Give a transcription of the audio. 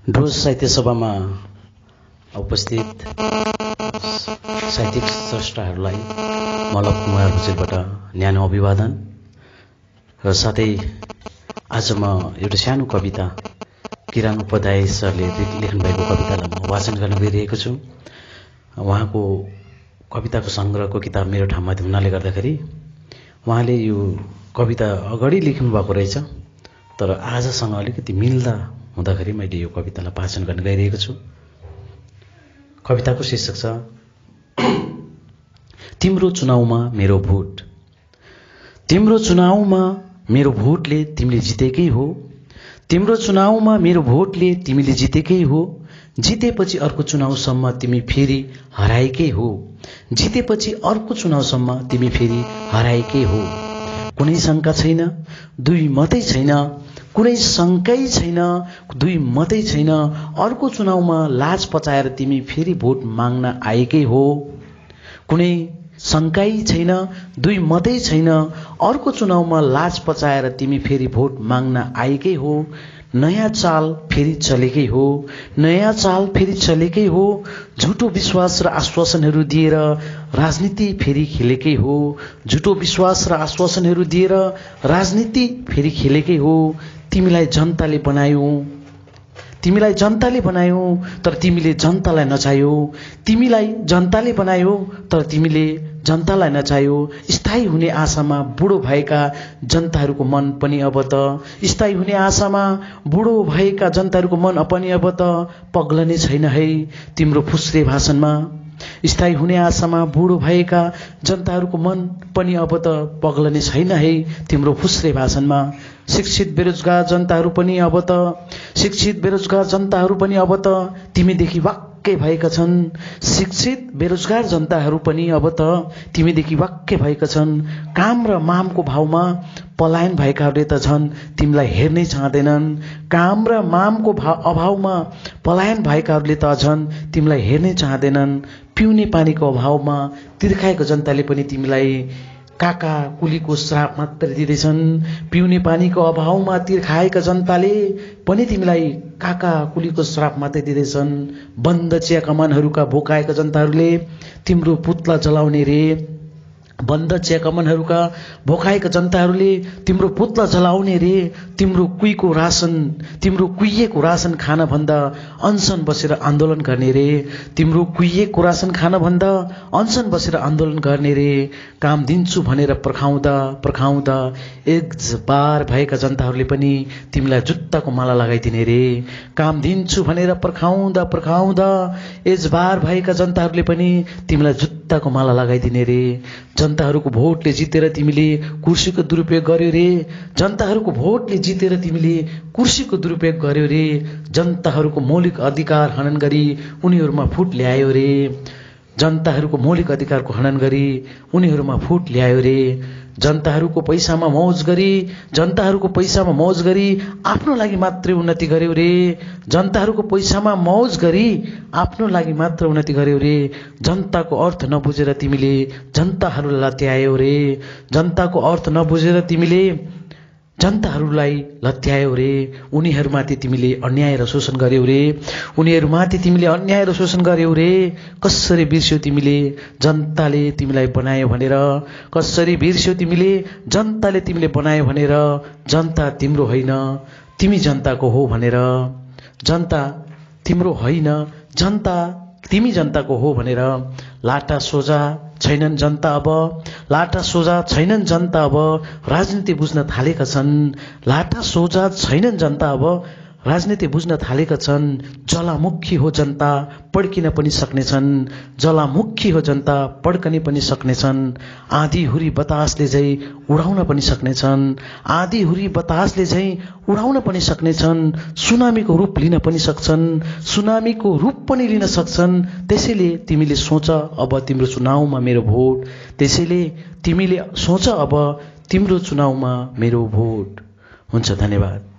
Dose साहित्य सभामा उपस्थित साहित्यिक स्रष्टाहरूलाई मल्ल कुमार भुजेलबाट न्यानो अभिवादन र साथै आज म एउटा सानो कविता किरण उपाध्याय सरले लेख्नु भएको कवितालाई म वाचन गर्न गइरहेको छु। उहाँको कविताको संग्रहको किताब मेरो ठाउँमा हुनाले गर्दाखेरि उहाँले यो कविता अगाडि लेख्नु भएको रहेछ, तर आजसँग अलिकति मिल्दा हुँदाखेरि मैले यो कवितालाई वाचन गर्न गइरहेको छु। कविताको शीर्षक छ तिम्रो चुनावमा मेरो भोट। तिम्रो चुनावमा मेरो भोटले तिमीले जितेकै हो। तिम्रो चुनावमा मेरो भोटले तिमीले जितेकै हो। जितेपछि अर्को चुनावसम्म तिमी फेरि हराएकै हो। जितेपछि अर्को चुनावसम्म तिमी फेरि हराएकै हो। कुनै शंका छैन, दुई मतै छैन, कुनै शंकै छैन, दुई मतै छैन। अर्को चुनावमा लाज पचाएर तिमी फेरि भोट माग्न आएकै हो। कुनै शंकै छैन, दुई मतै छैन। अर्को चुनावमा लाज पचाएर तिमी फेरि भोट माग्न आएकै हो। नयाँ चाल फेरि चलेकै हो। नयाँ चाल फेरि चलेकै हो। झुटो विश्वास र आश्वासनहरू दिएर राजनीति फेरि खेलेकै हो। झुटो विश्वास र आश्वासनहरू दिएर राजनीति फेरि खेलेकै हो। तिमीलाई जनताले बनायो, तिमीलाई जनताले बनायो, तर तिमीले जनतालाई नचाह्यौ। तिमीलाई जनताले बनायो, तर तिमीले जनतालाई नचाह्यौ। स्थायी हुने आशामा बुढो भएका जनताहरूको मन पनि अब त स्थायी हुने आशामा बुढो भएका जनताहरूको मन पनि अब त पग्लने छैन है तिम्रो फुस्रे भाषणमा। स्थायी हुने आशामा बुढो भएका जनताहरूको मन पनि अब त पग्लने छैन है तिम्रो फुस्रे भाषणमा। शिक्षित बेरोजगार जनताहरू पनि अब त शिक्षित बेरोजगार जनताहरू पनि अब त तिमीदेखि वाक्कै भएका छन्। शिक्षित बेरोजगार जनताहरू पनि अब त तिमीदेखि वाक्कै भएका छन्। काम र मामको भावमा पलायन भएकाहरूले त झन् तिमीलाई हेर्नै चाहँदैनन्। काम र मामको अभावमा पलायन भएकाहरूले त झन् तिमीलाई हेर्नै चाहँदैनन्। पिउने पानीको अभावमा तिर्खाएको जनताले पनि तिमीलाई काका कुलीको श्राप मात्र दिँदैछन्। पिउने पानीको अभावमा तिर्खाएका जनताले पनि तिमीलाई काका कुलीको श्राप मात्रै दिँदैछन्। बन्द चिया कमानहरूका भोकाएका जनताहरूले तिम्रो पुतला जलाउने रे। बन्द चिया कमानहरूका भोकाएका जनताहरूले तिम्रो पुतला जलाउने रे। तिम्रो कुहिएको रासन खान भन्दा अनसन बसेर आन्दोलन गर्ने रे। तिम्रो कुहिएको रासन खान भन्दा अनसन बसेर आन्दोलन गर्ने रे। काम दिन्छु भनेर पर्खाउँदा एकबार भएका जनताहरूले पनि तिमीलाई जुत्ताको माला लगाइदिने रे। काम दिन्छु भनेर पर्खाउँदा एकबार भएका जनताहरूले पनि तिमीलाई जुत्ताको माला लगाइदिने रे। जनताहरूको भोटले जितेर तिमीले कुर्सीको दुरुपयोग गर्यो रे। जनताहरूको भोटले जितेर तिमीले कुर्सीको दुरुपयोग गर्यो रे। जनताहरूको मौलिक अधिकार हनन गरी उनीहरूमा फुट ल्यायो रे। जनताहरूको मौलिक अधिकारको हनन गरी उनीहरूमा फुट ल्यायो रे। जनताहरूको पैसामा मौज गरी आफ्नो लागि मात्रै उन्नति गर्यो रे। जनताहरूको पैसामा मौज गरी आफ्नो लागि मात्र उन्नति गर्यो रे। जनताको अर्थ नबुझेर तिमीले जनताहरूलाई लत्यायौ रे। जनताको अर्थ नबुझेर तिमीले जनताहरूलाई लत्यायौ रे। उनीहरूमाथि तिमीले अन्याय र शोषण गर्यौ रे। उनीहरूमाथि तिमीले अन्याय र शोषण गर्यौ रे। कसरी बिर्स्यौ तिमीले जनताले तिमीलाई बनायो भनेर। कसरी बिर्स्यौ तिमीले जनताले तिमीले बनायो भनेर। जनता तिम्रो होइन तिमी जनताको हो भनेर। जनता तिम्रो होइन जनता तिमी जनताको हो भनेर। लाटा सोझा छैनन् जनता अब। लाटा सोझा छैनन् जनता अब। राजनीति बुझ्न थालेका छन्। लाटा सोझा छैनन् जनता अब। राजनीति बुझ्न थालेका छन्। ज्वालामुखी हो जनता पड्किन पनि सक्नेछन्। ज्वालामुखी हो जनता पड्कने पनि सक्नेछन्। आँधी हुरी बतासले झै उडाउन पनि सक्नेछन्। आँधी हुरी बतासले झै उडाउन पनि सक्नेछन्। सुनामीको रूप लिन पनि सक्छन्। सुनामीको रूप पनि लिन सक्छन्। त्यसैले तिमीले सोच अब तिम्रो चुनावमा मेरो भोट। त्यसैले तिमीले सोच अब तिम्रो चुनावमा मेरो भोट। हुन्छ, धन्यवाद।